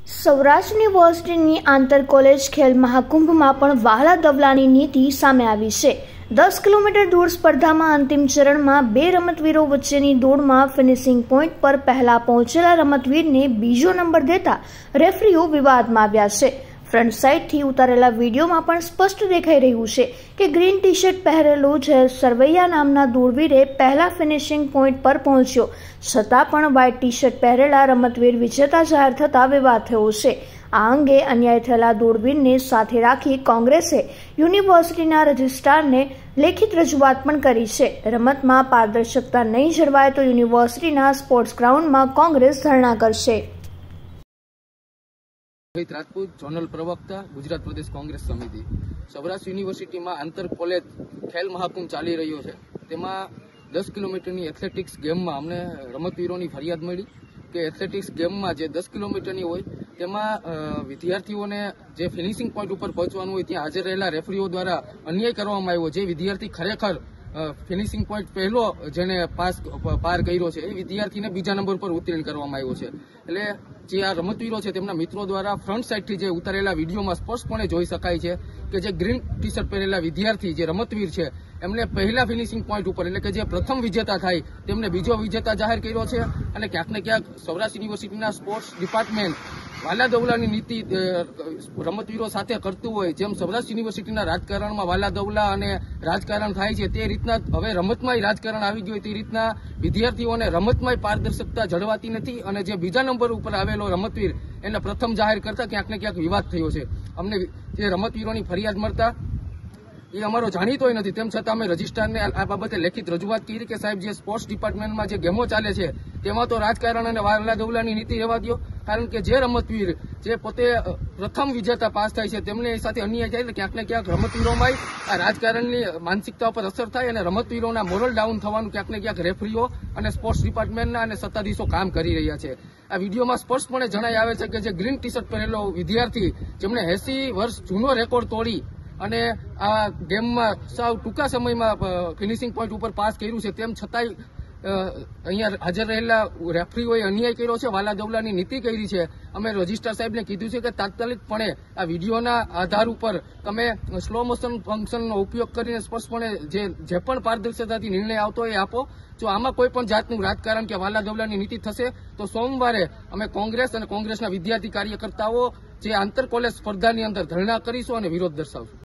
સૌરાષ્ટ્ર યુનિવર્સિટીની આંતર કોલેજ ખેલ મહાકુંભમાં પણ વહાલા દવલાની નીતિ સામે આવી છે। 10 કિલોમીટર દૂર સ્પર્ધામાં અંતિમ ચરણમાં બે રમતવીરો વચ્ચેની દોડમાં ફિનિશિંગ પોઈન્ટ પર પહેલા પહોંચેલા રમતવીરને બીજો નંબર દેતા રેફરીઓ વિવાદમાં આવ્યા છે। ફ્રન્ટ સાઇડથી ઉતારેલા વિડીયોમાં પણ સ્પષ્ટ દેખાઈ રહ્યું છે કે ગ્રીન ટી શર્ટ પહેરેલો જયેશ સરવૈયા નામના દોડવીરે પહેલા ફિનિશિંગ પોઈન્ટ પર પહોંચ્યો, છતાં પણ વ્હાઇટ ટી શર્ટ પહેરેલા રમતવીર વિજેતા જાહેર થતા વિવાદ થયો છે। આ અંગે અન્યાય થયેલા દોડવીરને સાથે રાખી કોંગ્રેસે યુનિવર્સિટીના રજિસ્ટ્રારને લેખિત રજૂઆત પણ કરી છે। રમતમાં પારદર્શકતા નહીં જળવાય તો યુનિવર્સિટીના સ્પોર્ટ્સ ગ્રાઉન્ડમાં કોંગ્રેસ ધરણા કરશે। રાજપૂત ઝોનલ પ્રવક્તા ગુજરાત પ્રદેશ કોંગ્રેસ સમિતિ। સૌરાષ્ટ્ર યુનિવર્સિટીમાં આંતર કોલેજ ખેલ મહાકુંભ ચાલી રહ્યો છે, તેમાં 10 કિલોમીટરની એથ્લેટિક્સ ગેમમાં અમને રમતવીરોની ફરિયાદ મળી કે એથ્લેટિક્સ ગેમમાં જે 10 કિલોમીટરની હોય તેમાં વિદ્યાર્થીઓને જે ફિનિશિંગ પોઈન્ટ ઉપર પહોંચવાનું હોય ત્યાં હાજર રહેલા રેફરીઓ દ્વારા અન્યાય કરવામાં આવ્યો। જે વિદ્યાર્થી ખરેખર ફિનિશિંગ પોઈન્ટ પહેલો જેને પાર કર્યો છે એ વિદ્યાર્થીને બીજા નંબર પર ઉત્તીર્ણ કરવામાં આવ્યો છે। એટલે જે આ રમતવીરો છે તેમના મિત્રો દ્વારા ફ્રન્ટ સાઇડથી જે ઉતારેલા વિડીયોમાં સ્પષ્ટપણે જોઈ શકાય છે કે જે ગ્રીન ટી શર્ટ પહેરેલા વિદ્યાર્થી જે રમતવીર છે એમને પહેલા ફિનિશિંગ પોઈન્ટ ઉપર એટલે કે જે પ્રથમ વિજેતા થાય તેમને બીજો વિજેતા જાહેર કર્યો છે। અને ક્યાંક ને ક્યાંક સૌરાષ્ટ્ર યુનિવર્સિટીના સ્પોર્ટ્સ ડિપાર્ટમેન્ટ વાલા દવલાની નીતિ રમતવીરો સાથે કરતું હોય, જેમ સૌરાષ્ટ્ર યુનિવર્સિટીના રાજકારણમાં વાલા દવલા અને રાજકારણ થાય છે તે રીતના હવે રમતમાંય રાજકારણ આવી ગયું હોય તે રીતના વિદ્યાર્થીઓને રમતમાંય પારદર્શકતા જળવાતી નથી અને જે બીજા નંબર ઉપર આવેલો રમતવીર એને પ્રથમ જાહેર કરતા ક્યાંક ને ક્યાંક વિવાદ થયો છે। અમને જે રમતવીરોની ફરિયાદ મળતા એ અમારો જાણીતોય નથી, તેમ છતાં અમે રજિસ્ટ્રારને આ બાબતે લેખિત રજૂઆત કરી કે સાહેબ જે સ્પોર્ટ્સ ડિપાર્ટમેન્ટમાં જે ગેમો ચાલે છે તેમાં તો રાજકારણ અને વાલા દવલાની નીતિ રહેવા દો, કારણ કે જે રમતવીર જે પોતે પ્રથમ વિજેતા પાસ થાય છે તેમને એ સાથે અન્યાય થાય એટલે ક્યાંક ને ક્યાંક રમતવીરોમાં આ રાજકારણની માનસિકતા ઉપર અસર થાય અને રમતવીરોના મોરલ ડાઉન થવાનું ક્યાંક ને ક્યાંક રેફરીઓ અને સ્પોર્ટ્સ ડિપાર્ટમેન્ટના અને સત્તાધીશો કામ કરી રહ્યા છે। આ વિડીયોમાં સ્પષ્ટપણે જણાઈ આવે છે કે જે ગ્રીન ટી શર્ટ પહેરેલો વિદ્યાર્થી જેમણે 80 વર્ષ જૂનો રેકોર્ડ તોડી અને આ ગેમમાં સાવ ટૂંકા સમયમાં ફિનિશિંગ પોઈન્ટ ઉપર પાસ કર્યું છે, તેમ છતાંય અહીંયા હાજર રહેલા રેફરીઓએ અન્યાય કર્યો છે, વાલા દવલાની નીતિ કરી છે। અમે રજિસ્ટ્રાર સાહેબને કીધું છે કે તાત્કાલિકપણે આ વિડીયોના આધાર ઉપર તમે સ્લો મોશન ફંક્શનનો ઉપયોગ કરીને સ્પષ્ટપણે જે પણ પારદર્શકતાથી નિર્ણય આવતો હોય એ આપો। જો આમાં કોઈ પણ જાતનું રાજકારણ કે વાલા દવલાની નીતિ થશે તો સોમવારે અમે કોંગ્રેસ અને કોંગ્રેસના વિદ્યાર્થી કાર્યકર્તાઓ જે આંતર કોલેજ સ્પર્ધાની અંદર ધરણા કરીશું અને વિરોધ દર્શાવશું।